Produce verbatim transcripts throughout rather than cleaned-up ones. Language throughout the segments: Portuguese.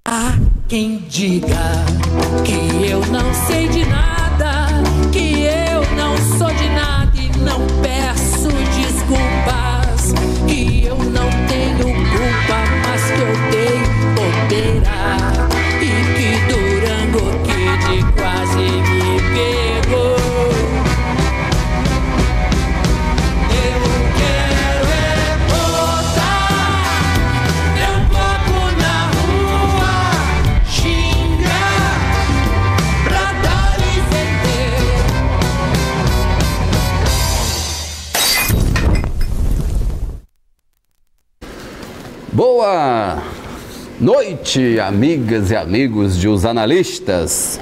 Há quem diga que eu não sei de nada, que eu não sou de nada e não peço desculpas, que eu não tenho culpa, mas que eu dei bobeira e que Durango Kid quase me pegou. Boa noite, amigas e amigos de Os Analistas.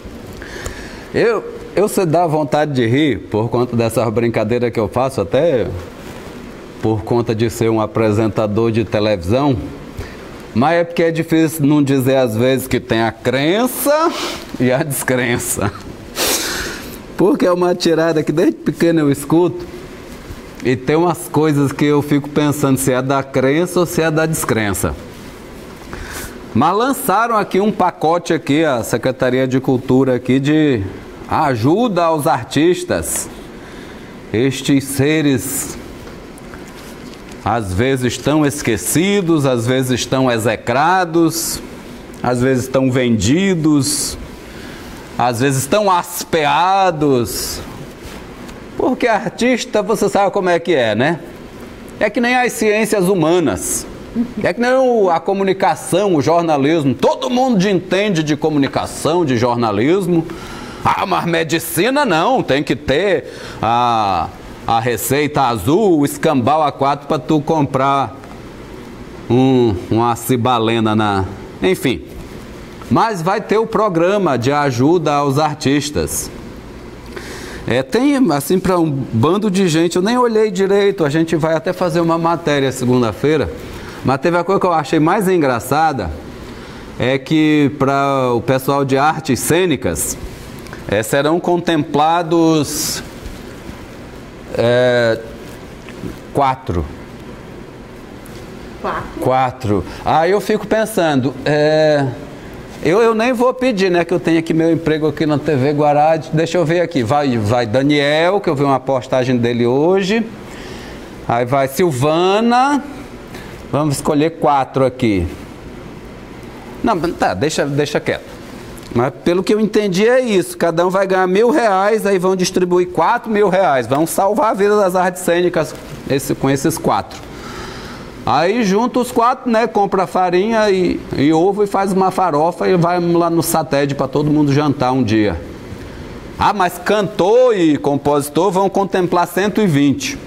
Eu, eu sei dar vontade de rir por conta dessa brincadeira que eu faço, até por conta de ser um apresentador de televisão, mas é porque é difícil não dizer às vezes que tem a crença e a descrença. Porque é uma tirada que desde pequeno eu escuto. E tem umas coisas que eu fico pensando se é da crença ou se é da descrença. Mas lançaram aqui um pacote aqui, a Secretaria de Cultura aqui, de ajuda aos artistas. Estes seres às vezes estão esquecidos, às vezes estão execrados, às vezes estão vendidos, às vezes estão aspeados. Porque artista, você sabe como é que é, né? É que nem as ciências humanas. É que nem a comunicação, o jornalismo. Todo mundo entende de comunicação, de jornalismo. Ah, mas medicina não. Tem que ter a, a receita azul, o escambau A quatro para tu comprar um, uma cibalena na... Enfim. Mas vai ter o programa de ajuda aos artistas. É, tem, assim, para um bando de gente, eu nem olhei direito, a gente vai até fazer uma matéria segunda-feira, mas teve a coisa que eu achei mais engraçada, é que para o pessoal de artes cênicas, é, serão contemplados é, quatro. Quatro? Quatro. Aí eu fico pensando, é... Eu, eu nem vou pedir, né, que eu tenho aqui meu emprego aqui na T V Guará. Deixa eu ver aqui, vai, vai Daniel, que eu vi uma postagem dele hoje, aí vai Silvana, vamos escolher quatro aqui. Não, tá, deixa, deixa quieto. Mas pelo que eu entendi é isso, cada um vai ganhar mil reais, aí vão distribuir quatro mil reais, vão salvar a vida das artes cênicas esse, com esses quatro. Aí junta os quatro, né, compra farinha e, e ovo e faz uma farofa e vai lá no satélite para todo mundo jantar um dia. Ah, mas cantor e compositor vão contemplar cento e vinte.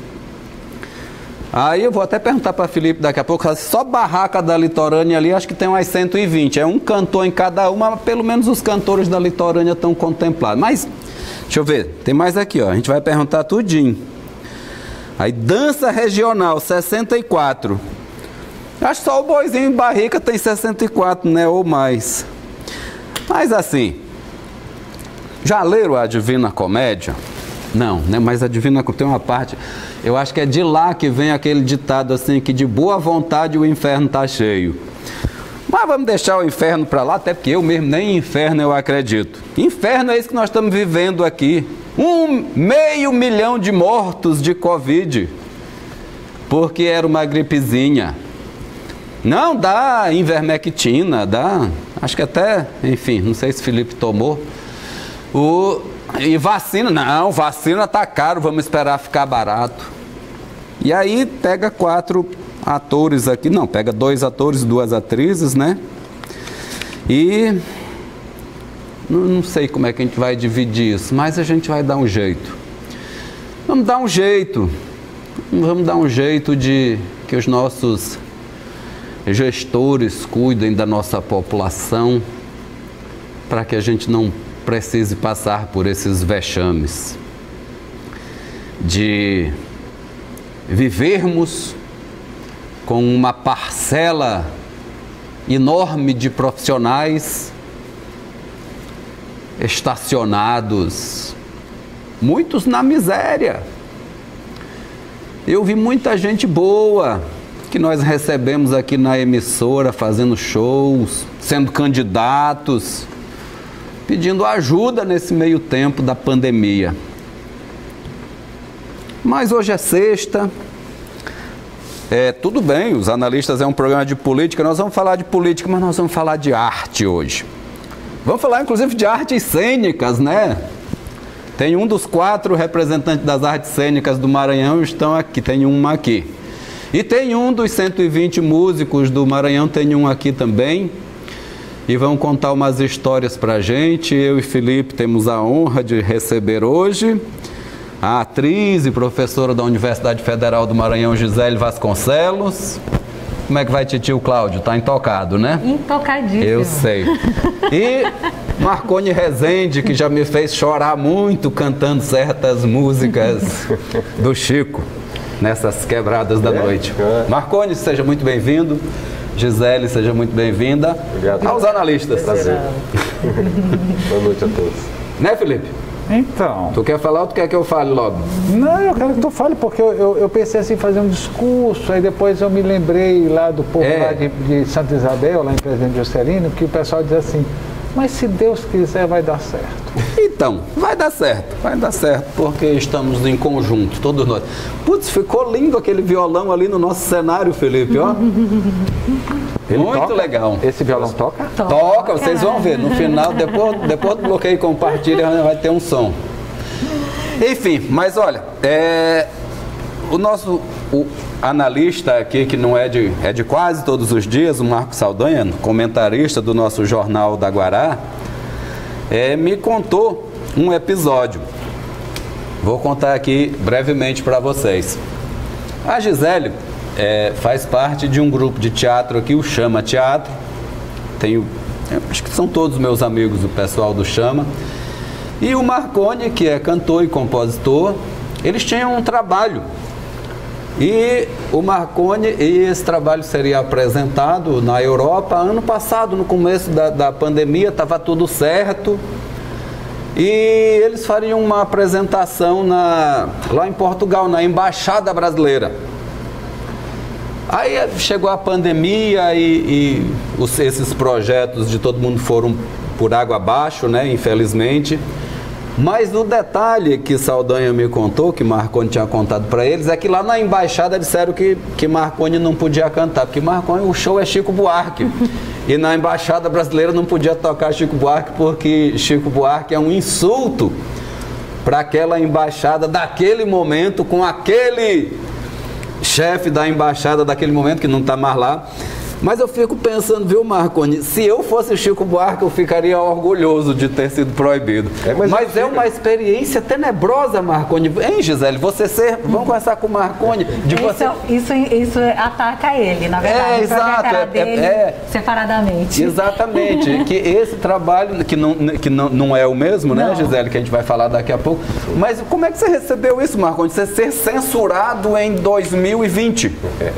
Aí eu vou até perguntar para Felipe daqui a pouco, só barraca da litorânea ali, acho que tem umas cento e vinte. É um cantor em cada uma, pelo menos os cantores da litorânea estão contemplados. Mas, deixa eu ver, tem mais aqui, ó, a gente vai perguntar tudinho. Aí, dança regional, sessenta e quatro. Acho que só o Boizinho em Barrica tem sessenta e quatro, né? Ou mais. Mas assim, já leram a Divina Comédia? Não, né? Mas a Divina Comédia tem uma parte, eu acho que é de lá que vem aquele ditado assim, que de boa vontade o inferno tá cheio. Mas vamos deixar o inferno para lá, até porque eu mesmo nem em inferno eu acredito. Inferno é isso que nós estamos vivendo aqui. Um meio milhão de mortos de Covid, porque era uma gripezinha. Não dá ivermectina, dá, acho que até, enfim, não sei se Felipe tomou. O, e vacina, não, vacina tá caro, vamos esperar ficar barato. E aí pega quatro atores aqui, não, pega dois atores, duas atrizes, né? E... não sei como é que a gente vai dividir isso, mas a gente vai dar um jeito. Vamos dar um jeito. Vamos dar um jeito de que os nossos gestores cuidem da nossa população, para que a gente não precise passar por esses vexames de vivermos com uma parcela enorme de profissionais estacionados, muitos na miséria. Eu vi muita gente boa que nós recebemos aqui na emissora, fazendo shows, sendo candidatos, pedindo ajuda nesse meio tempo da pandemia. Mas hoje é sexta, é, tudo bem, os analistas é um programa de política, nós vamos falar de política, mas nós vamos falar de arte hoje. Vamos falar inclusive de artes cênicas, né? Tem um dos quatro representantes das artes cênicas do Maranhão, estão aqui, tem uma aqui. E tem um dos cento e vinte músicos do Maranhão, tem um aqui também. E vão contar umas histórias pra gente. Eu e Felipe temos a honra de receber hoje a atriz e professora da Universidade Federal do Maranhão, Gisele Vasconcelos. Como é que vai, titio Cláudio? Tá intocado, né? Intocadíssimo. Eu sei. E Marconi Rezende, que já me fez chorar muito cantando certas músicas do Chico, nessas quebradas da noite. Marconi, seja muito bem-vindo. Gisele, seja muito bem-vinda. Obrigado. Aos analistas. Prazer. Boa noite a todos. Né, Felipe? Então... Tu quer falar ou tu quer que eu fale logo? Não, eu quero que tu fale, porque eu, eu, eu pensei assim, fazer um discurso, aí depois eu me lembrei lá do povo É. lá de, de Santa Isabel, lá em Presidente Juscelino, que o pessoal diz assim, mas se Deus quiser vai dar certo. Então, vai dar certo, vai dar certo, porque estamos em conjunto, todos nós. Putz, ficou lindo aquele violão ali no nosso cenário, Felipe, ó. Ele Muito toca? legal. Esse violão toca? Toca, vocês vão ver. No final, depois, depois do bloqueio e compartilha, vai ter um som. Enfim, mas olha, é, o nosso o analista aqui, que não é de, é de quase todos os dias, o Marco Saldanha, comentarista do nosso Jornal da Guará, é, me contou um episódio. Vou contar aqui brevemente para vocês. A Gisele é, faz parte de um grupo de teatro aqui, o Chama Teatro. Tenho, acho que são todos meus amigos, o pessoal do Chama. E o Marconi, que é cantor e compositor, eles tinham um trabalho. E o Marconi, e esse trabalho seria apresentado na Europa ano passado, no começo da, da pandemia, estava tudo certo. E eles fariam uma apresentação na, lá em Portugal, na Embaixada Brasileira. Aí chegou a pandemia e, e os, esses projetos de todo mundo foram por água abaixo, né, infelizmente. Mas o detalhe que Saldanha me contou, que Marconi tinha contado para eles, é que lá na embaixada disseram que, que Marconi não podia cantar, porque Marconi, o show é Chico Buarque. E na embaixada brasileira não podia tocar Chico Buarque, porque Chico Buarque é um insulto para aquela embaixada daquele momento, com aquele chefe da embaixada daquele momento, que não está mais lá. Mas eu fico pensando, viu, Marconi, se eu fosse Chico Buarque, eu ficaria orgulhoso de ter sido proibido. É, mas mas é uma experiência tenebrosa, Marconi. Hein, Gisele? Você ser... Vamos conversar com o Marconi. De isso, você... isso, isso ataca ele, na verdade. É, exato. É, dele, é, separadamente. Exatamente. Que esse trabalho, que, não, que não, não é o mesmo, né, não. Gisele, que a gente vai falar daqui a pouco. Mas como é que você recebeu isso, Marconi? Você ser censurado em dois mil e vinte? É.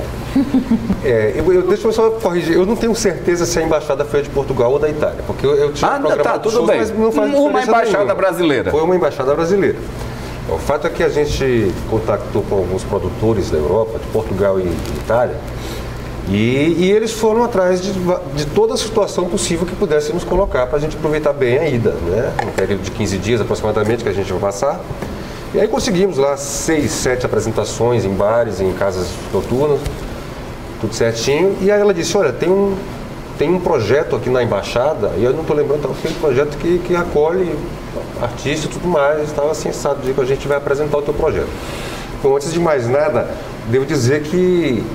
É, eu, eu, deixa eu só corrigir, eu não tenho certeza se a embaixada foi de Portugal ou da Itália, porque eu, eu tinha ah, programado tá, tudo shows, bem. Mas não faz uma embaixada nenhuma. brasileira. Foi uma embaixada brasileira. O fato é que a gente contactou com alguns produtores da Europa, de Portugal e Itália, e, e eles foram atrás de, de toda a situação possível que pudéssemos colocar para a gente aproveitar bem a ida, né? Um período de quinze dias aproximadamente que a gente vai passar. E aí conseguimos lá seis, sete apresentações em bares, em casas noturnas, tudo certinho. E aí ela disse, olha, tem um, tem um projeto aqui na embaixada, e eu não estou lembrando, tem um projeto que, que acolhe artistas e tudo mais, estava sensado de que a gente vai apresentar o teu projeto. Então, antes de mais nada, devo dizer que,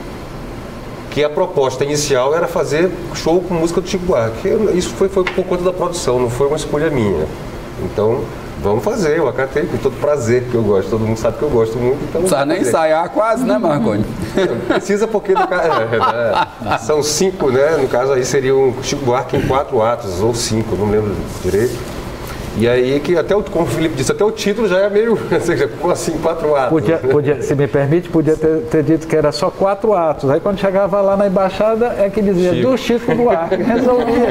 que a proposta inicial era fazer show com música do Chico Buarque. Isso foi, foi por conta da produção, não foi uma escolha minha. Então... vamos fazer, eu acatei com todo prazer, que eu gosto, todo mundo sabe que eu gosto muito. Então não precisa nem ensaiar quase, né, Marconi? Precisa porque no caso, é, é, são cinco, né? No caso aí seria um Chico Buarque em quatro atos, ou cinco, não lembro direito. E aí que até o, como o Felipe disse, até o título já é meio, ou seja, como assim, quatro atos? Podia, podia, se me permite, podia ter, ter dito que era só quatro atos. Aí quando chegava lá na embaixada é que dizia Chico. Do Chico Buarque, resolvia.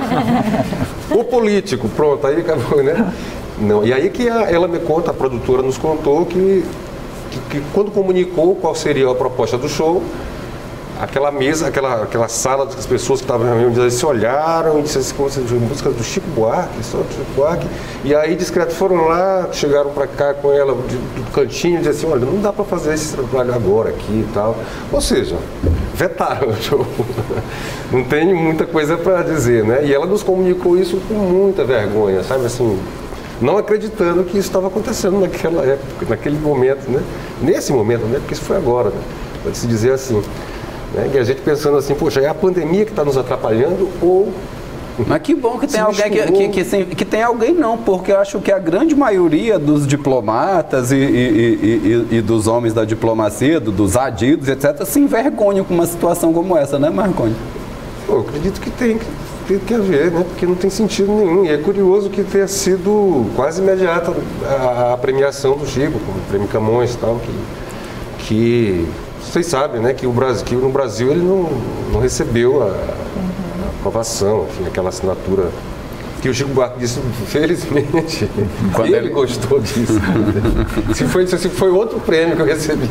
O político, pronto, aí acabou, né? Não, e aí que a, ela me conta, a produtora nos contou que, que, que quando comunicou qual seria a proposta do show, aquela mesa, aquela, aquela sala das pessoas que estavam reunidas se olharam e disseram assim, como você viu, música do Chico Buarque, só do Chico Buarque. E aí, discreto, foram lá, chegaram para cá com ela de, do cantinho e disseram assim, olha, não dá para fazer esse trabalho agora aqui e tal. Ou seja, vetaram o show. Não tem muita coisa para dizer, né? E ela nos comunicou isso com muita vergonha, sabe assim, não acreditando que isso estava acontecendo naquela época, naquele momento, né? Nesse momento, né? Porque isso foi agora, né? Pode se dizer assim. Né? E a gente pensando assim, poxa, é a pandemia que está nos atrapalhando ou... Mas que bom que tem alguém que, que, que, que, que tem alguém não, porque eu acho que a grande maioria dos diplomatas e, e, e, e, e dos homens da diplomacia, do, dos adidos, etcétera, se envergonham com uma situação como essa, né, Marconi? Pô, eu acredito que tem, tem que haver, né? Porque não tem sentido nenhum. E é curioso que tenha sido quase imediata a, a premiação do Chico, com o Prêmio Camões e tal, que, que vocês sabem, né? Que, o Brasil, que no Brasil ele não, não recebeu a, a aprovação, enfim, aquela assinatura. Que o Chico Buarque disse, felizmente, quando ele, ele gostou disso. se, foi, se foi outro prêmio que eu recebi,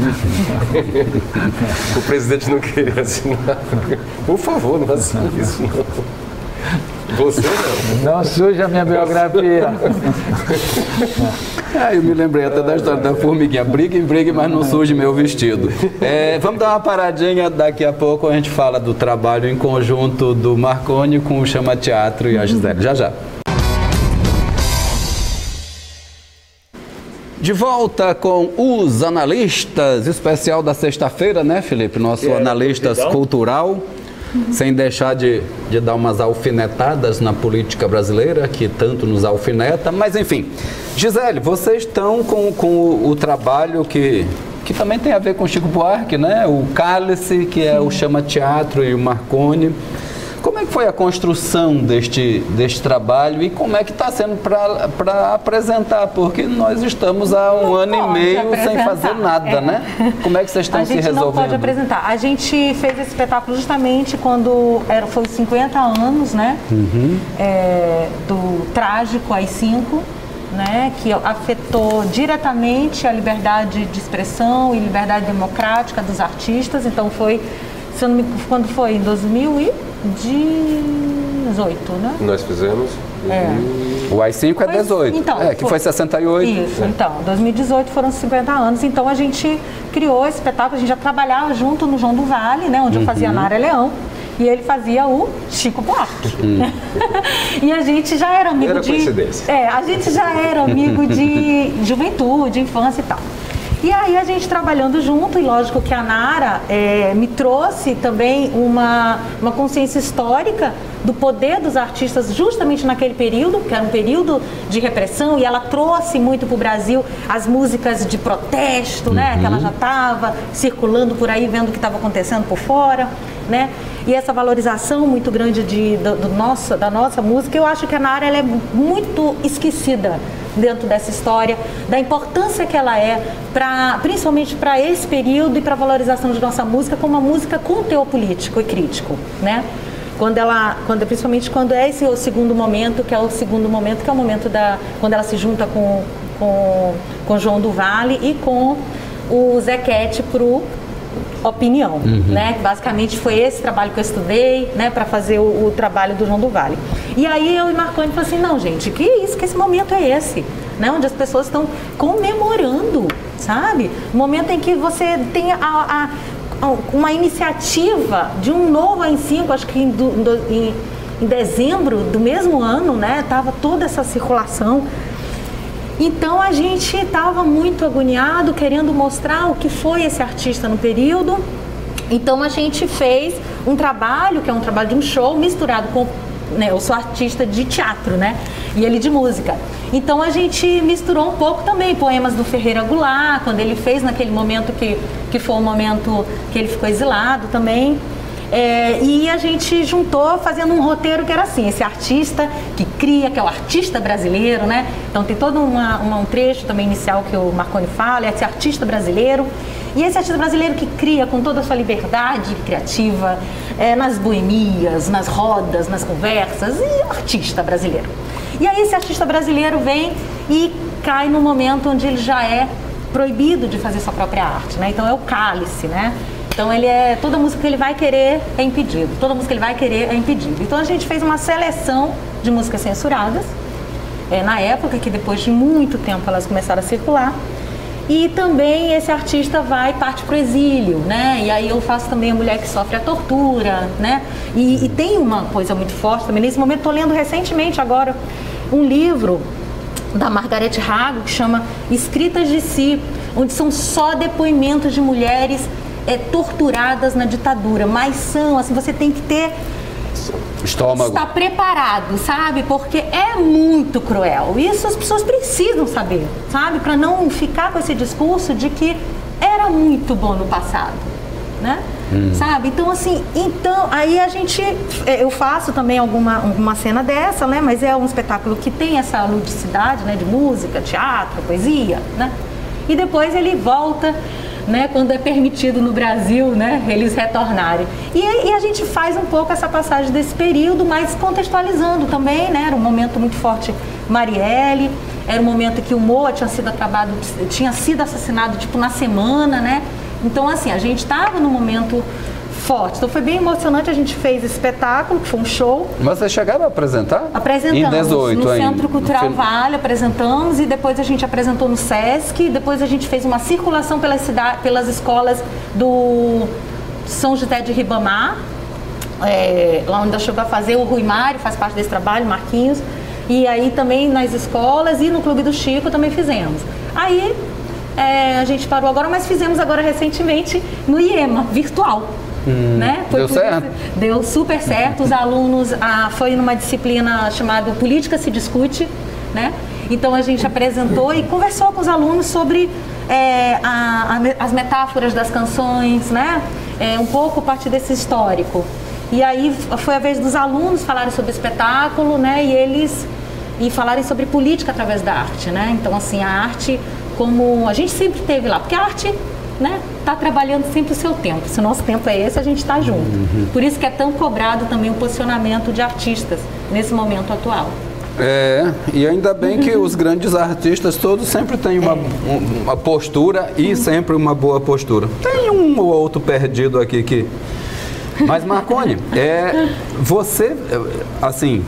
o presidente não queria assinar. Por favor, não assine isso, não. Você não. Não suja a minha biografia. Ah, eu me lembrei até da história da formiguinha. Brigue, brigue, mas não suje meu vestido. É, vamos dar uma paradinha, daqui a pouco a gente fala do trabalho em conjunto do Marconi com o Chama Teatro e a Gisele. Já, já. De volta com os analistas, especial da sexta-feira, né, Felipe? Nosso analista cultural. Sem deixar de, de dar umas alfinetadas na política brasileira, que tanto nos alfineta, mas enfim. Gisele, vocês estão com, com o, o trabalho que, que também tem a ver com Chico Buarque, né? O Cálice, que é o Chama Teatro, e o Marconi. Como é que foi a construção deste, deste trabalho e como é que está sendo para apresentar? Porque nós estamos há um não ano e meio sem fazer nada, é. né? Como é que vocês estão se resolvendo? A gente não pode apresentar. A gente fez esse espetáculo justamente quando era, foi os cinquenta anos, né? Uhum. É, do trágico A I cinco, né? Que afetou diretamente a liberdade de expressão e liberdade democrática dos artistas. Então foi, se eu não me, quando foi? Em dois mil e dezoito, né? Nós fizemos. É. O A I cinco é dezoito, então, é, que foi, foi sessenta e oito. Isso, é. Então, dois mil e dezoito foram cinquenta anos, então a gente criou esse espetáculo, a gente já trabalhava junto no João do Vale, né? Onde uhum. eu fazia Nara Leão, e ele fazia o Chico Buarque. Uhum. E a gente já era amigo era de... coincidência. É, a gente já era amigo de juventude, infância e tal. E aí a gente trabalhando junto, e lógico que a Nara é, me trouxe também uma, uma consciência histórica do poder dos artistas justamente naquele período, que era um período de repressão, e ela trouxe muito para o Brasil as músicas de protesto, né? Uhum. Que ela já estava circulando por aí, vendo o que estava acontecendo por fora, né? E essa valorização muito grande de, do, do nosso, da nossa música, eu acho que a Nara ela é muito esquecida dentro dessa história, da importância que ela é, pra, principalmente para esse período e para a valorização de nossa música como uma música com teor político e crítico, né? Quando ela, quando, principalmente quando é esse o segundo momento, que é o segundo momento, que é o momento da, quando ela se junta com, com, com João do Vale e com o Zequete pro Opinião, uhum. né? Basicamente foi esse trabalho que eu estudei, né, para fazer o, o trabalho do João do Vale. E aí eu e Marconi falamos assim, não, gente, que isso, que esse momento é esse, né? Onde as pessoas estão comemorando, sabe? O momento em que você tem a, a, a, uma iniciativa de um novo A I cinco, acho que em, do, em, em dezembro do mesmo ano, né? Tava toda essa circulação. Então a gente estava muito agoniado, querendo mostrar o que foi esse artista no período. Então a gente fez um trabalho, que é um trabalho de um show, misturado com... Né, eu sou artista de teatro, né? E ele de música. Então a gente misturou um pouco também poemas do Ferreira Goulart, quando ele fez naquele momento que, que foi o momento que ele ficou exilado também. É, e a gente juntou fazendo um roteiro que era assim, esse artista que cria, que é o artista brasileiro, né? Então tem todo uma, uma, um trecho também inicial que o Marconi fala, é esse artista brasileiro. E esse artista brasileiro que cria com toda a sua liberdade criativa, é, nas boemias, nas rodas, nas conversas, e o artista brasileiro. E aí esse artista brasileiro vem e cai no momento onde ele já é proibido de fazer sua própria arte, né? Então é o Cálice, né? Então ele é, toda música que ele vai querer é impedido, toda música que ele vai querer é impedido. Então a gente fez uma seleção de músicas censuradas, é, na época, que depois de muito tempo elas começaram a circular. E também esse artista vai parte para o exílio, né? E aí eu faço também a mulher que sofre a tortura, né? E, e tem uma coisa muito forte também. Nesse momento estou lendo recentemente agora um livro da Margaret Hago que chama Escritas de Si, onde são só depoimentos de mulheres é, torturadas na ditadura. Mas são, assim, você tem que ter... estômago. Está preparado, sabe? Porque é muito cruel. Isso as pessoas precisam saber, sabe? Para não ficar com esse discurso de que era muito bom no passado, né? Hum. Sabe? Então, assim, então, aí a gente, eu faço também alguma uma cena dessa, né? Mas é um espetáculo que tem essa ludicidade, né? De música, teatro, poesia, né? E depois ele volta, né, quando é permitido no Brasil, né, eles retornarem. E, e a gente faz um pouco essa passagem desse período, mas contextualizando também, né, era um momento muito forte Marielle, era um momento que o Moa tinha sido acabado, tinha sido assassinado tipo na semana, né? Então, assim, a gente estava num momento forte. Então foi bem emocionante, a gente fez esse espetáculo, que foi um show. Mas vocês chegaram a apresentar? Apresentamos em dezoito, no ainda. Centro Cultural Vale, apresentamos, e depois a gente apresentou no Sesc, depois a gente fez uma circulação pelas, cidade, pelas escolas do São José de Ribamar, é, lá onde chegou a fazer o Rui Mário, faz parte desse trabalho, Marquinhos, e aí também nas escolas e no Clube do Chico também fizemos. Aí é, a gente parou agora, mas fizemos agora recentemente no IEMA, virtual. Hum, né? Foi deu certo? Deu super certo. Os alunos, ah, foi numa disciplina chamada Política se Discute, né? Então a gente apresentou e conversou com os alunos sobre é, a, a, as metáforas das canções, né? É, um pouco a partir desse histórico. E aí foi a vez dos alunos falarem sobre o espetáculo, né? E eles e falarem sobre política através da arte, né? Então, assim, a arte, como a gente sempre teve lá, porque a arte, né, tá trabalhando sempre o seu tempo. Se o nosso tempo é esse, a gente está junto. Uhum. Por isso que é tão cobrado também o posicionamento de artistas nesse momento atual. É, e ainda bem que os grandes artistas todos sempre têm uma, é. uma postura e uhum. sempre uma boa postura. Tem um ou outro perdido aqui que... Mas, Marconi, é, você, assim...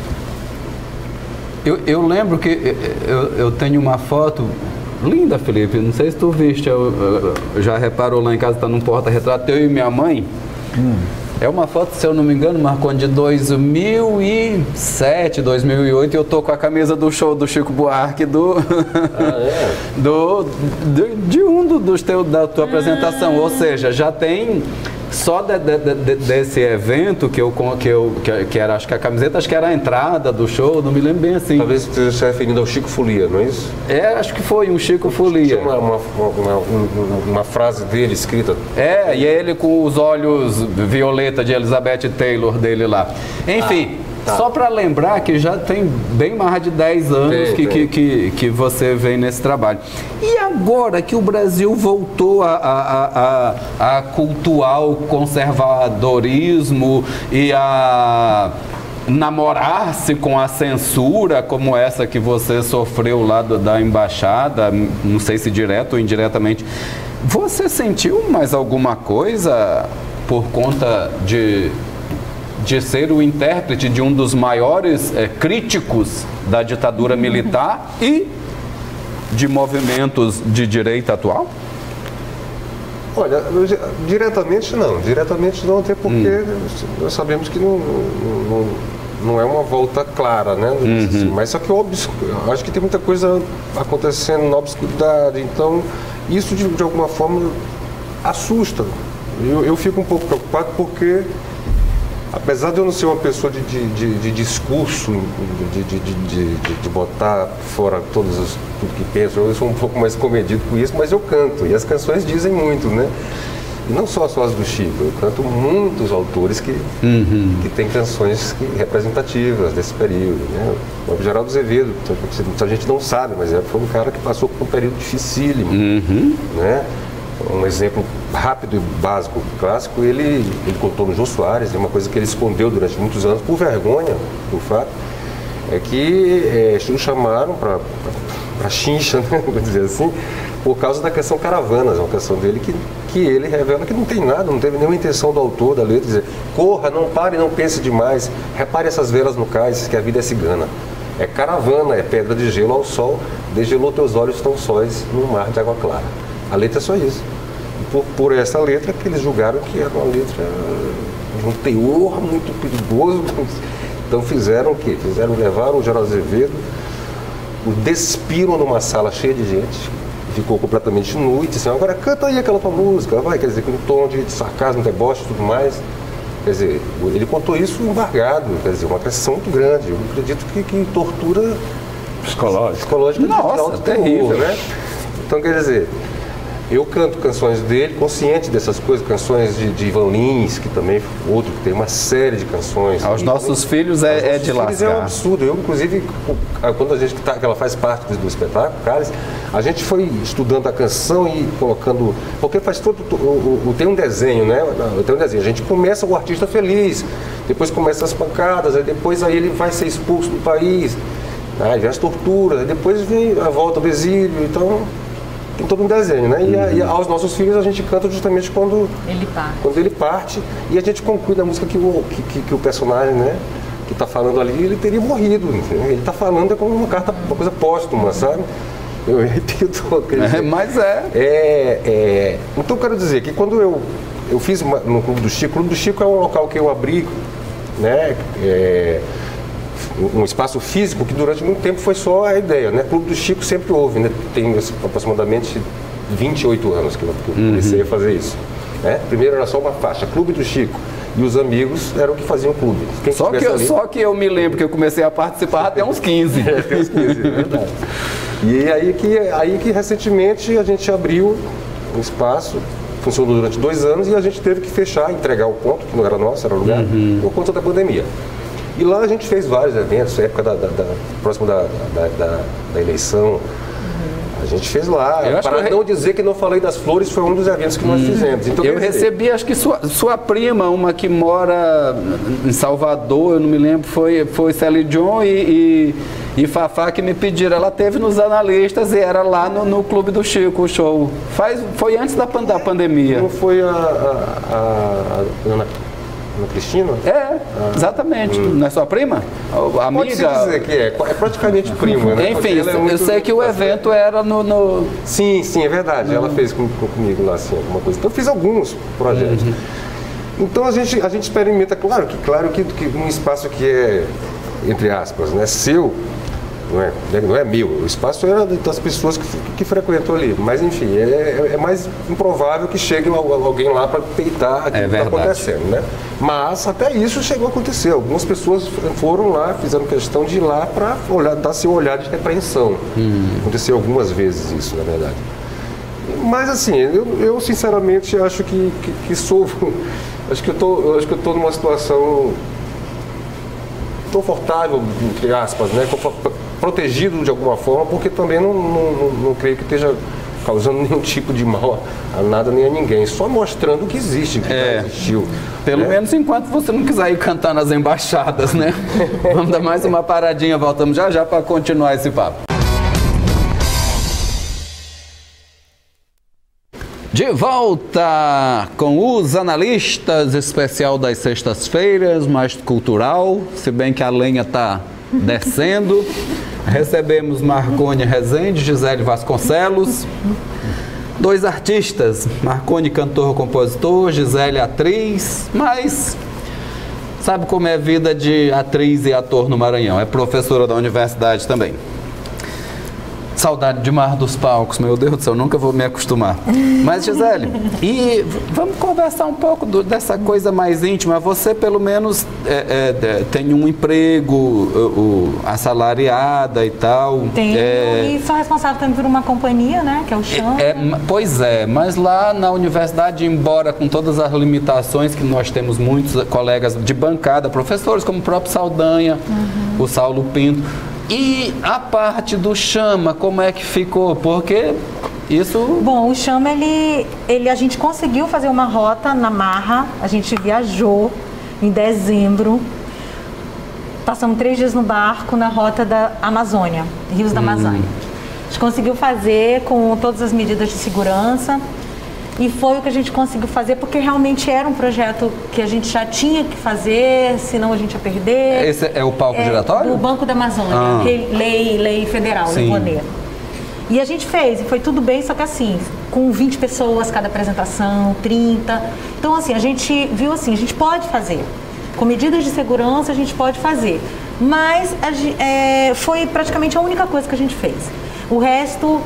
Eu, eu lembro que eu, eu tenho uma foto... linda, Felipe, não sei se tu viste, eu, eu já reparou lá em casa, está num porta-retrato, eu e minha mãe. Hum. É uma foto, se eu não me engano, Marconi, de dois mil e sete, dois mil e oito, e eu tô com a camisa do show do Chico Buarque, do, ah, é? do, de, de um do, dos teus, da tua ah. apresentação, ou seja, já tem... Só de, de, de, desse evento que eu, que eu que, que era, acho que a camiseta, acho que era a entrada do show, não me lembro bem assim. Talvez você esteja se referindo ao Chico Folia, não é isso? É, acho que foi um Chico Folia. Tinha uma, uma, uma, uma, uma frase dele escrita. É, e ele com os olhos violeta de Elizabeth Taylor dele lá. Enfim. Ah. Tá. Só para lembrar que já tem bem mais de dez anos tem, que, tem. Que, que, que você vem nesse trabalho. E agora que o Brasil voltou a, a, a, a cultuar o conservadorismo e a namorar-se com a censura como essa que você sofreu lá do, da embaixada, não sei se direto ou indiretamente, você sentiu mais alguma coisa por conta de... de ser o intérprete de um dos maiores é, críticos da ditadura militar e de movimentos de direita atual? Olha, diretamente não, diretamente não, até porque hum. nós sabemos que não, não, não é uma volta clara, né? Uhum. Assim, mas só que eu acho que tem muita coisa acontecendo na obscuridade, então isso de, de alguma forma assusta. Eu, eu fico um pouco preocupado porque apesar de eu não ser uma pessoa de, de, de, de discurso, de, de, de, de, de botar fora todas as, tudo que penso, eu sou um pouco mais comedido com isso, mas eu canto, e as canções dizem muito, né? E não só as do Chico, eu canto muitos autores que, uhum. que têm canções que, representativas desse período, né? O Geraldo Azevedo, a gente não sabe, mas foi um cara que passou por um período dificílimo, uhum. né? Um exemplo rápido e básico, clássico, ele, ele contou no Jô Soares, é uma coisa que ele escondeu durante muitos anos, por vergonha, por fato. é que é, nos chamaram para para chincha, né, vou dizer assim, por causa da canção Caravanas, uma canção dele que, que ele revela que não tem nada, não teve nenhuma intenção do autor da letra, dizer, corra, não pare, não pense demais, repare essas velas no cais, que a vida é cigana. É caravana, é pedra de gelo ao sol, desgelou teus olhos tão sóis num mar de água clara. A letra é só isso. E por, por essa letra que eles julgaram que era uma letra de um teor muito perigoso. Então fizeram o quê? Fizeram, levaram o Geraldo Azevedo, o despiram numa sala cheia de gente, ficou completamente nu e disse, agora canta aí aquela tua música, vai, quer dizer, com um tom de sarcasmo, deboche e tudo mais. Quer dizer, ele contou isso embargado, quer dizer, uma pressão muito grande. Eu acredito que, que tortura psicológica, psicológica Nossa, de alto terrível, terror, né? Então, quer dizer, eu canto canções dele, consciente dessas coisas, canções de, de Ivan Lins, que também outro que tem uma série de canções. Aos e, nossos também, filhos é, aos é nossos de filhos lascar. É um absurdo. Eu, inclusive, quando a gente tá, que ela faz parte do espetáculo, Cálice, a gente foi estudando a canção e colocando, porque faz todo, o, o, tem um desenho, né? Tem um desenho. A gente começa o artista feliz, depois começa as pancadas, aí depois aí ele vai ser expulso do país, aí vem as torturas, aí depois vem a volta do exílio, então tem todo um desenho, né? E, a, e aos nossos filhos a gente canta justamente quando ele parte, quando ele parte e a gente conclui na música que o, que, que, que o personagem, né, que está falando ali, ele teria morrido, entendeu? Ele está falando é como uma carta, uma coisa póstuma, sabe? Eu repito todo. É, mas é. é, é. Então eu quero dizer que quando eu, eu fiz uma, no Clube do Chico, o Clube do Chico é um local que eu abri, né? É, um espaço físico que durante muito tempo foi só a ideia, né? Clube do Chico sempre houve, né? Tem aproximadamente vinte e oito anos que eu, que eu comecei a fazer isso, né? Primeiro era só uma faixa, Clube do Chico, e os amigos eram que faziam o clube. Quem Só que, eu, ali... só que eu me lembro que eu comecei a participar até uns quinze. É, até uns quinze, é verdade. E aí que, aí que recentemente a gente abriu um espaço, funcionou durante dois anos e a gente teve que fechar, entregar o ponto, que não era nosso, era o lugar, uhum. por conta da pandemia. E lá a gente fez vários eventos, na época da, da, da, próximo da, da, da, da eleição. A gente fez lá. Para não dizer que não falei das flores, foi um dos eventos que nós hum. fizemos. Então, eu recebi, acho que sua, sua prima, uma que mora em Salvador, eu não me lembro, foi, foi Céline Dion e, e, e Fafá que me pediram. Ela teve nos analistas e era lá no, no Clube do Chico o show. Faz, foi antes da, da pandemia. Não foi a, a, a, a Ana Ana Cristina? É, ah. exatamente. Hum. Não é sua prima? A amiga? Pode-se dizer que é, é praticamente prima, né? Enfim, é muito... eu sei que o evento era no, no... Sim, sim, é verdade. Ela fez com, com, comigo lá, assim, alguma coisa. Então eu fiz alguns projetos. Uhum. Então a gente, a gente experimenta, claro que, claro que, que um espaço que é, entre aspas, né, seu, não é, não é meu, o espaço era das pessoas que, que frequentam ali, mas enfim, é, é mais improvável que chegue alguém lá para peitar aquilo é que está acontecendo, né? Mas até isso chegou a acontecer, algumas pessoas foram lá, fizeram questão de ir lá para olhar, dar seu olhar de repreensão. Hum. Aconteceu algumas vezes isso, na verdade. Mas assim, eu, eu sinceramente acho que, que, que sou, acho que eu tô, acho que eu estou numa situação confortável, entre aspas, né? Protegido de alguma forma, porque também não, não, não, não creio que esteja causando nenhum tipo de mal a nada nem a ninguém, só mostrando o que existe, que é, já existiu. Pelo né? menos enquanto você não quiser ir cantar nas embaixadas, né? Vamos dar mais uma paradinha, voltamos já já para continuar esse papo. De volta com os analistas, especial das sextas-feiras, mais cultural, se bem que a lenha está descendo. Recebemos Marconi Rezende, Gisele Vasconcelos, dois artistas, Marconi cantor-compositor, Gisele atriz, mas sabe como é a vida de atriz e ator no Maranhão, é professora da universidade também. Saudade demais dos palcos, meu Deus do céu, nunca vou me acostumar. Mas, Gisele, e vamos conversar um pouco do, dessa coisa mais íntima. Você, pelo menos, é, é, tem um emprego o, o, assalariada e tal. Tenho, é, e sou responsável também por uma companhia, né, que é o Chama. É, pois é, mas lá na universidade, embora com todas as limitações que nós temos muitos colegas de bancada, professores como o próprio Saldanha, uhum. o Saulo Pinto, e a parte do Chama, como é que ficou? Porque isso... Bom, o Chama, ele, ele, a gente conseguiu fazer uma rota na Marra, a gente viajou em dezembro. Passamos três dias no barco na rota da Amazônia, rios da Amazônia. A gente conseguiu fazer com todas as medidas de segurança e foi o que a gente conseguiu fazer porque realmente era um projeto que a gente já tinha que fazer, senão a gente ia perder. Esse é o palco é, giratório? Do Banco da Amazônia, ah. lei, lei federal, lei Rouanet. E a gente fez, e foi tudo bem, só que assim, com vinte pessoas cada apresentação, trinta. Então assim, a gente viu assim, a gente pode fazer. Com medidas de segurança a gente pode fazer. Mas a, é, foi praticamente a única coisa que a gente fez. O resto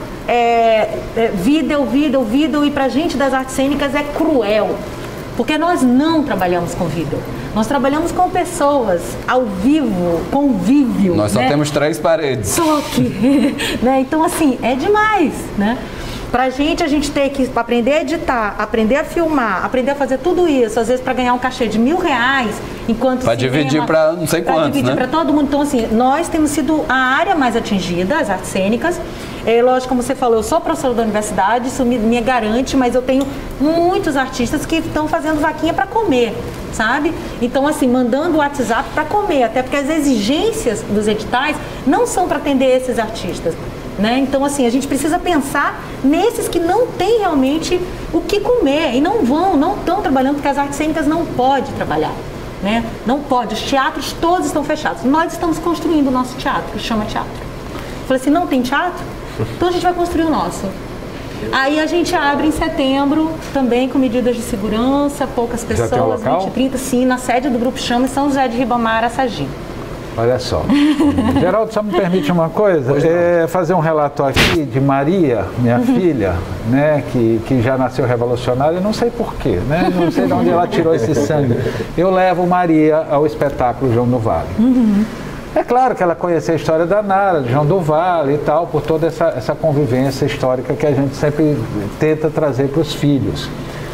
é, é vídeo, vídeo, vídeo, e pra gente das artes cênicas é cruel. Porque nós não trabalhamos com vídeo. Nós trabalhamos com pessoas ao vivo, convívio. Nós só né? temos três paredes. Só que, né? Então assim, é demais, né? Pra gente, a gente tem que aprender a editar, aprender a filmar, aprender a fazer tudo isso, às vezes para ganhar um cachê de mil reais, enquanto Para dividir para não sei quantos, dividir né? para todo mundo. Então, assim, nós temos sido a área mais atingida, as artes cênicas. É, lógico, como você falou, eu sou professora da universidade, isso me, me garante, mas eu tenho muitos artistas que estão fazendo vaquinha para comer, sabe? Então, assim, mandando o WhatsApp para comer, até porque as exigências dos editais não são para atender esses artistas. Né? Então, assim, a gente precisa pensar nesses que não têm realmente o que comer e não vão, não estão trabalhando, porque as artes cênicas não podem trabalhar, né? Não pode, os teatros todos estão fechados. Nós estamos construindo o nosso teatro, que chama teatro. Eu falei assim, não tem teatro? Então a gente vai construir o nosso. Aí a gente abre em setembro, também com medidas de segurança, poucas pessoas, vinte, trinta, sim, na sede do Grupo Chama, em São José de Ribamar, Araçagi. Olha só. Geraldo, só me permite uma coisa? É fazer um relato aqui de Maria, minha filha, né, que, que já nasceu revolucionária, não sei porquê, né? Não sei de onde ela tirou esse sangue. Eu levo Maria ao espetáculo João do Vale. Uhum. É claro que ela conhecia a história da Nara, de João do Vale e tal, por toda essa, essa convivência histórica que a gente sempre tenta trazer para os filhos.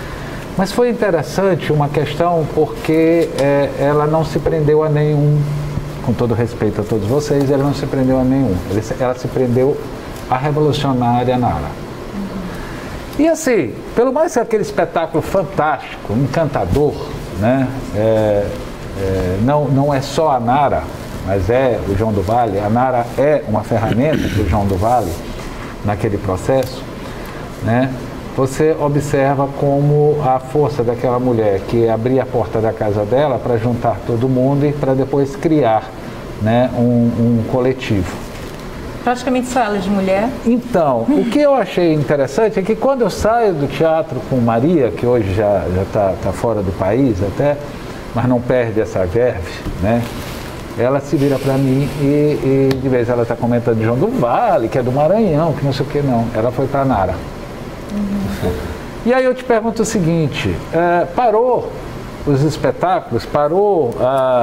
Mas foi interessante uma questão porque é, ela não se prendeu a nenhum, com todo respeito a todos vocês, ela não se prendeu a nenhum. Ela se prendeu à revolucionária Nara. Uhum. E assim, pelo mais que aquele espetáculo fantástico, encantador, né? É, é, não, não é só a Nara, mas é o João do Vale. A Nara é uma ferramenta do João do Vale naquele processo, né? Você observa como a força daquela mulher que abria a porta da casa dela para juntar todo mundo e para depois criar, né, um, um coletivo. Praticamente só ela de mulher. Então, o que eu achei interessante é que quando eu saio do teatro com Maria, que hoje já está tá fora do país até, mas não perde essa verve, né? Ela se vira para mim e, e de vez ela está comentando de João do Vale, que é do Maranhão, que não sei o que não. Ela foi para Nara. Uhum. E aí eu te pergunto o seguinte, é, parou os espetáculos, parou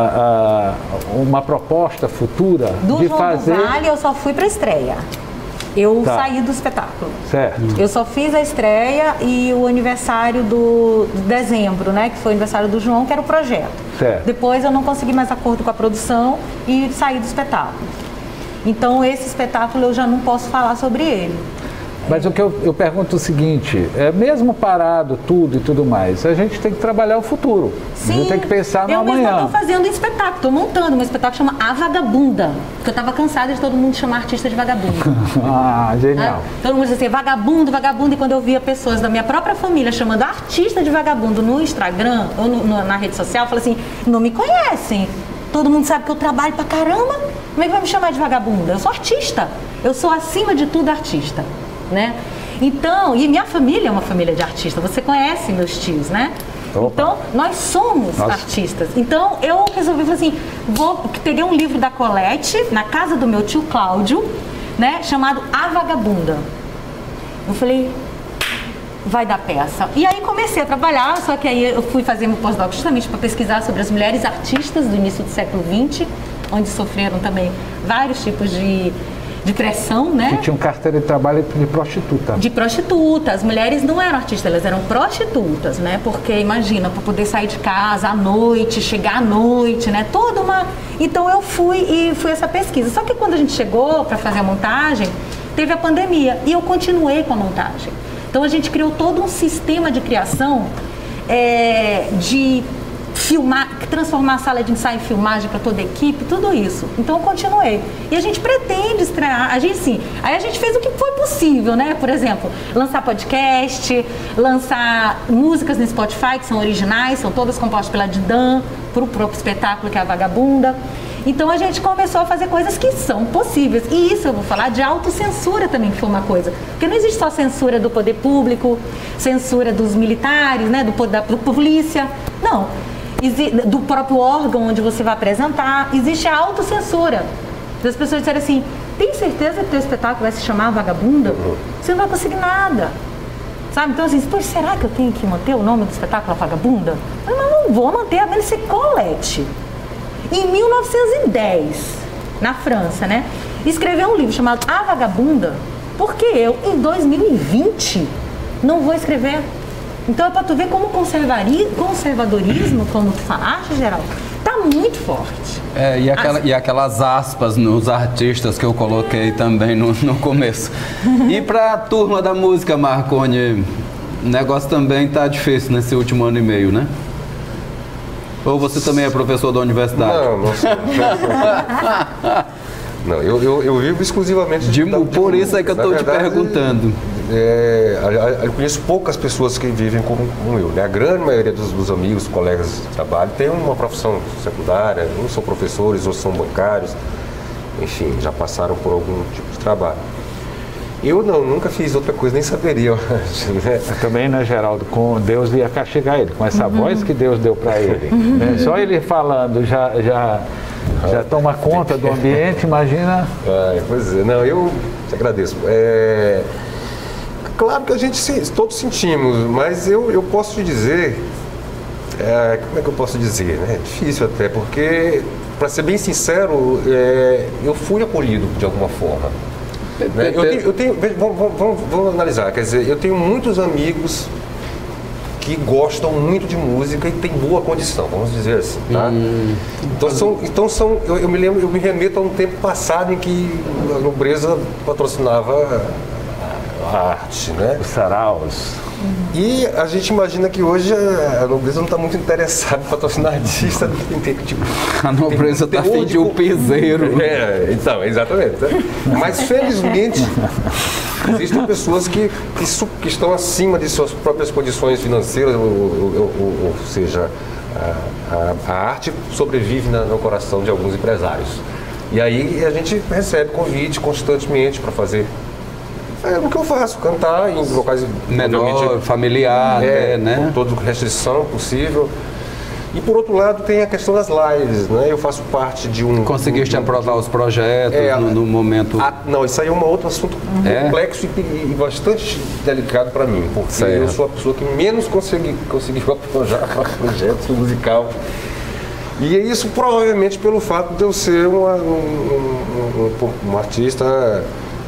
a, a, uma proposta futura do de João fazer... do Vale eu só fui para a estreia. Eu tá. saí do espetáculo. Certo. Eu só fiz a estreia e o aniversário do de dezembro, né? Que foi o aniversário do João, que era o projeto. Certo. Depois eu não consegui mais acordo com a produção e saí do espetáculo. Então esse espetáculo eu já não posso falar sobre ele. Mas o que eu, eu pergunto é o seguinte, é, mesmo parado tudo e tudo mais, a gente tem que trabalhar o futuro. Sim, a gente tem que pensar no eu amanhã. Eu estou fazendo um espetáculo, estou montando um espetáculo que chama A Vagabunda, porque eu estava cansada de todo mundo chamar artista de vagabundo. Ah, genial. Ah, todo mundo diz assim, vagabundo, vagabundo, e quando eu via pessoas da minha própria família chamando artista de vagabundo no Instagram ou no, no, na rede social, eu falei assim, não me conhecem. Todo mundo sabe que eu trabalho pra caramba, como é que vai me chamar de vagabunda? Eu sou artista, eu sou acima de tudo artista. Né? Então, e minha família é uma família de artistas, você conhece meus tios, né? Opa. Então, nós somos Nossa. artistas. Então, eu resolvi, falei assim, vou, peguei um livro da Colette, na casa do meu tio Cláudio, né? Chamado A Vagabunda. Eu falei, vai dar peça. E aí comecei a trabalhar, só que aí eu fui fazer meu pós-doc justamente para pesquisar sobre as mulheres artistas do início do século vinte, onde sofreram também vários tipos de... de pressão, né? Que tinha um carteira de trabalho de prostituta. De prostituta. As mulheres não eram artistas, elas eram prostitutas, né? Porque, imagina, para poder sair de casa à noite, chegar à noite, né? Toda uma... Então, eu fui e fui essa pesquisa. Só que quando a gente chegou para fazer a montagem, teve a pandemia e eu continuei com a montagem. Então, a gente criou todo um sistema de criação é, de filmar, transformar a sala de ensaio em filmagem para toda a equipe, tudo isso. Então eu continuei. E a gente pretende estrear, a gente sim. Aí a gente fez o que foi possível, né? Por exemplo, lançar podcast, lançar músicas no Spotify, que são originais, são todas compostas pela Didan, para o próprio espetáculo que é a Vagabunda. Então a gente começou a fazer coisas que são possíveis. E isso eu vou falar de autocensura também, que foi uma coisa. Porque não existe só censura do poder público, censura dos militares, né, do, da, da polícia. Não. Do próprio órgão onde você vai apresentar. Existe a autocensura. Das pessoas disserem assim, tem certeza que o teu espetáculo vai se chamar Vagabunda? Você não vai conseguir nada. Sabe? Então assim, pois, será que eu tenho que manter o nome do espetáculo Vagabunda? Eu não, não vou manter, a menos que você colete. Em mil novecentos e dez, na França, né, escreveu um livro chamado A Vagabunda, porque eu, em dois mil e vinte, não vou escrever. Então é para tu ver como o conservadorismo, como tu falaste, Geraldo, tá muito forte. É, e, aquela, As... e aquelas aspas nos artistas que eu coloquei é. também no, no começo. E para a turma da música, Marconi, o negócio também tá difícil nesse último ano e meio, né? Ou você também é professor da universidade? Não, não sou. Não, eu, eu, eu vivo exclusivamente de, de Por isso é que eu estou te perguntando. É, eu conheço poucas pessoas que vivem como, como eu, né? A grande maioria dos, dos amigos, colegas de trabalho tem uma profissão secundária, uns são professores, outros são bancários, enfim, já passaram por algum tipo de trabalho. Eu não, nunca fiz outra coisa, nem saberia, eu acho, né? Também, né, Geraldo? Com Deus ia castigar ele, com essa uhum. voz que Deus deu para ele. Uhum. Né? Só ele falando já, já, já toma conta do ambiente, imagina. Ah, pois é, não, eu te agradeço. É, claro que a gente todos sentimos, mas eu, eu posso te dizer, é, como é que eu posso dizer? Né? É difícil até, porque, para ser bem sincero, é, eu fui acolhido de alguma forma. Né? Eu tenho, eu tenho vamos, vamos, vamos analisar, quer dizer, eu tenho muitos amigos que gostam muito de música e têm boa condição, vamos dizer assim, tá? Hum. Então são, então são eu, eu me lembro, eu me remeto a um tempo passado em que a nobreza patrocinava a arte, né? Os saraus. E a gente imagina que hoje a nobreza não está muito interessada em patrocinar artista. Tipo, a nobreza está afim de um piseiro. É, então, exatamente. Mas felizmente existem pessoas que, que, que estão acima de suas próprias condições financeiras, ou, ou, ou, ou seja, a, a, a arte sobrevive na, no coração de alguns empresários. E aí a gente recebe convite constantemente para fazer. É o que eu faço, cantar em locais menor, familiar, é, né? Com toda restrição possível. E por outro lado tem a questão das lives, né? Eu faço parte de um... Conseguiste um, um, aprovar os projetos é, no, no momento... A, não, isso aí é um outro assunto é? complexo e, e bastante delicado para mim, porque certo. eu sou a pessoa que menos consegui, conseguiu aprovar projetos musical. E é isso provavelmente pelo fato de eu ser uma, um, um, um, um artista...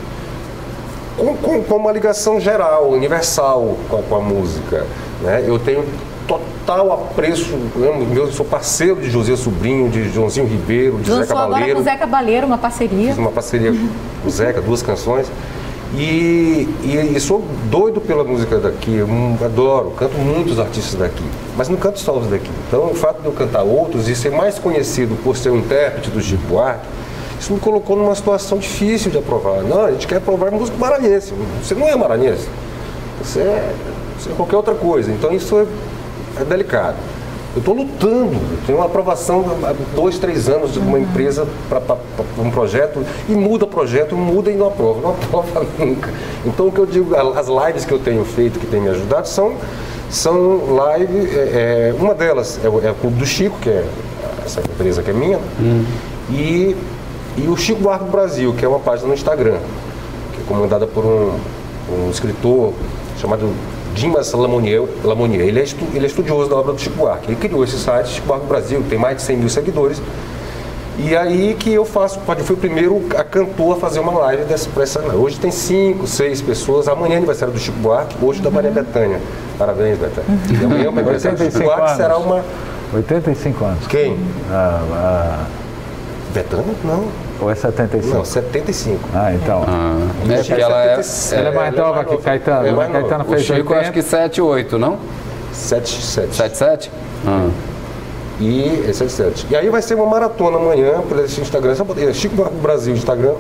Com, com, com uma ligação geral, universal com a, com a música, né? Eu tenho total apreço, amo, eu sou parceiro de José Sobrinho, de Joãozinho Ribeiro, de Zé Cabaleiro. Agora com o Zé Cabaleiro, uma parceria. Fiz uma parceria com o Zeca, duas canções. E, e, e sou doido pela música daqui, eu adoro, canto muitos artistas daqui, mas não canto só os daqui. Então o fato de eu cantar outros e ser mais conhecido por ser um intérprete do Chico Buarque, isso me colocou numa situação difícil de aprovar. Não, a gente quer aprovar música maranhense. Você não é maranhense. Você é, você é qualquer outra coisa. Então isso é, é delicado. Eu estou lutando. Eu tenho uma aprovação há dois, três anos de uma empresa para um projeto e muda o projeto, muda e não aprova. Não aprova nunca. Então o que eu digo, as lives que eu tenho feito, que tem me ajudado, são, são lives. É, é, uma delas é o, é o Clube do Chico, que é essa empresa que é minha. Hum. E E o Chico Buarque do Brasil, que é uma página no Instagram, que é comandada por um, um escritor chamado Dimas Lamonier. Lamonier. Ele, é estu, ele é estudioso da obra do Chico Buarque. Ele criou esse site, Chico Buarque do Brasil, que tem mais de cem mil seguidores. E aí que eu faço, eu fui o primeiro a cantor a fazer uma live dessa pressa. Hoje tem cinco, seis pessoas. Amanhã é aniversário do Chico Buarque, hoje da Maria Bethânia. Parabéns, Bethânia. E amanhã o aniversário do Chico Buarque será uma... oitenta e cinco anos. Quem? Ah, ah... Bethânia? Não. Ou é setenta e cinco? Não, setenta e cinco. Ah, então. Ah, é porque ela é, ela é mais nova que Caetano. É Caetano fez o Chico, acho que sete, oito, não? sete, sete. sete, sete? Ah. E esse é distante. E aí vai ser uma maratona amanhã pelo Instagram, só botar Chico Marco Brasil Instagram.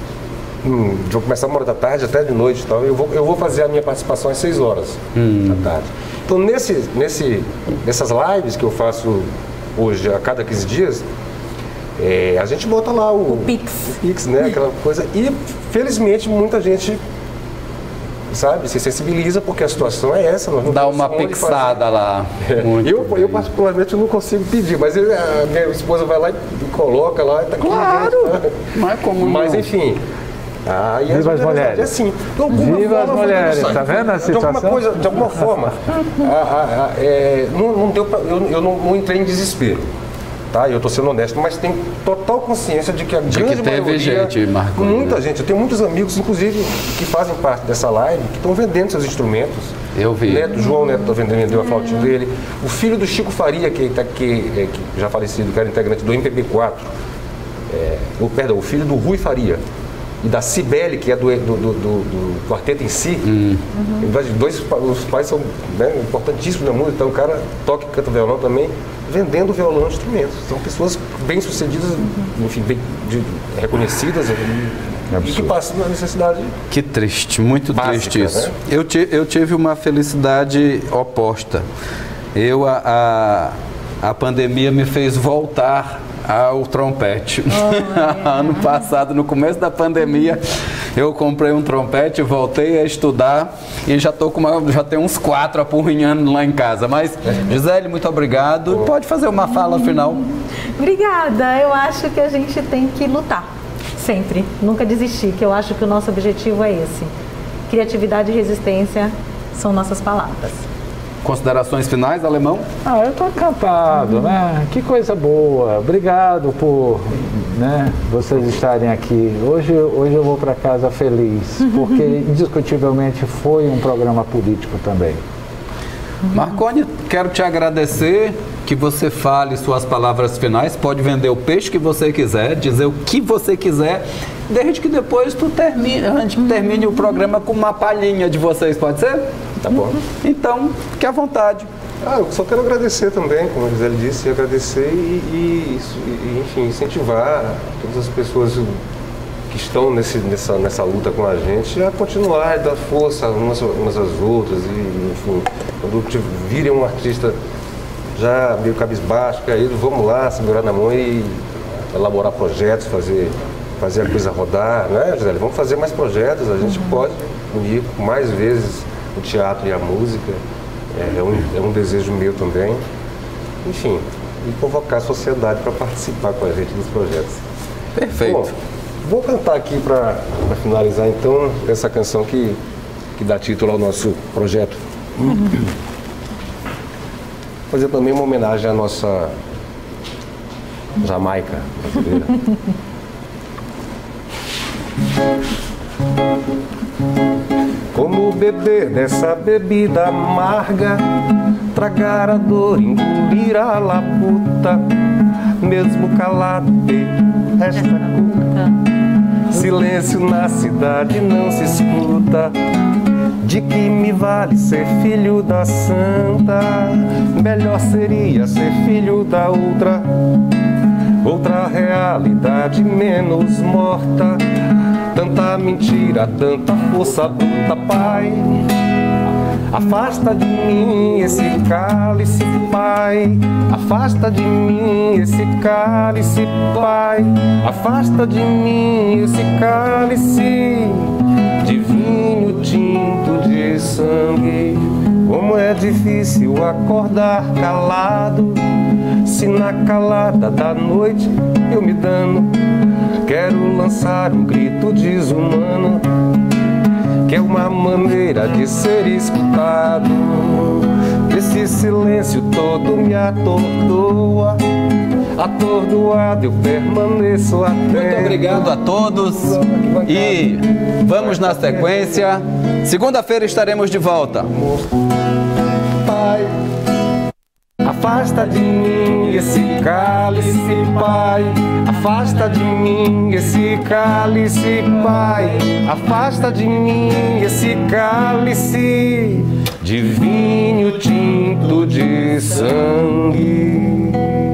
Hum, vou começar uma hora da tarde até de noite e tal. Eu vou, eu vou fazer a minha participação às seis horas hum. da tarde. Então nesse, nesse, nessas lives que eu faço hoje a cada quinze dias, é, a gente bota lá o, o Pix, o Pix, né? Aquela coisa. E felizmente muita gente, sabe, se sensibiliza porque a situação é essa. Nós não dá uma pixada lá. É. Eu, eu particularmente não consigo pedir, mas ele, a minha esposa vai lá e coloca lá. Tá claro! Aqui, não é como mas não. enfim. Ah, e Viva as mulheres. É assim. De Viva as mulheres, está vendo a situação? De alguma, coisa, de alguma forma, a, a, a, é, não, não deu pra, eu, eu não, não entrei em desespero. Tá? Eu estou sendo honesto, mas tenho total consciência de que a de grande que teve maioria, gente, Marco, muita né? gente, eu tenho muitos amigos, inclusive, que fazem parte dessa live, que estão vendendo seus instrumentos. Eu vi. Neto, João Neto está vendendo, vendeu a flautinha dele. O filho do Chico Faria, que, tá, que, é, que já falecido, que era integrante do M P B quatro, é, o, perdão, o filho do Rui Faria e da Cibele, que é do, do, do, do, do quarteto em si. Hum. Uhum. Dois, os pais são, né, importantíssimos na música, então o cara toca e canta violão também, vendendo violão e instrumentos. São pessoas bem-sucedidas, uhum. enfim, bem de, reconhecidas e, e que passam na necessidade. Que triste, muito básica, triste isso. Né? Eu, te, eu tive uma felicidade oposta. Eu, a, a, a pandemia me fez voltar ao trompete. Oh, é. Ano passado, no começo da pandemia, eu comprei um trompete, voltei a estudar e já tô com uma, já tenho uns quatro apurrinhando lá em casa. Mas, Gisele, muito obrigado. Oh. Pode fazer uma fala final. Obrigada. Eu acho que a gente tem que lutar. Sempre. Nunca desistir, que eu acho que o nosso objetivo é esse. Criatividade e resistência são nossas palavras. Considerações finais, Alemão? Ah, eu estou encantado, né? Que coisa boa. Obrigado por, né, vocês estarem aqui. Hoje, hoje eu vou para casa feliz, porque indiscutivelmente foi um programa político também. Marconi, quero te agradecer, que você fale suas palavras finais, pode vender o peixe que você quiser, dizer o que você quiser, desde que depois tu termine, a gente termine o programa com uma palhinha de vocês, pode ser? Tá bom. Então, fique à vontade. Ah, eu só quero agradecer também, como a Gisele disse, agradecer e, e, e enfim, incentivar todas as pessoas que estão nesse, nessa, nessa luta com a gente a continuar, dar força umas, umas às outras e, enfim, quando virem um artista já meio cabisbaixo, caído, vamos lá, segurar na mão e elaborar projetos, fazer, fazer a coisa rodar, né, Gisele? Vamos fazer mais projetos, a gente uhum. pode unir mais vezes o teatro e a música, é, é, um, é um desejo meu também, enfim, e convocar a sociedade para participar com a gente dos projetos. Perfeito. Bom, vou cantar aqui para finalizar então essa canção que, que dá título ao nosso projeto. Uhum. Fazer também uma homenagem à nossa Jamaica brasileira. Como beber dessa bebida amarga, tragar a dor, engolir a labuta, mesmo calado ter esta culpa. Silêncio na cidade não se escuta. De que me vale ser filho da santa? Melhor seria ser filho da outra, outra realidade menos morta. Tanta mentira, tanta força bruta, Pai. Afasta de mim esse cálice, Pai. Afasta de mim esse cálice, Pai. Afasta de mim esse cálice de vinho tinto de sangue. Como é difícil acordar calado, se na calada da noite eu me dano. Quero lançar um grito desumano, que é uma maneira de ser escutado. Esse silêncio todo me atordoa, atordoado eu permaneço até. Muito obrigado a todos e vamos na sequência. Segunda-feira estaremos de volta. Pai, afasta de mim esse cálice, Pai. Afasta de mim esse cálice, Pai. Afasta de mim esse cálice de vinho tinto manto de sangue.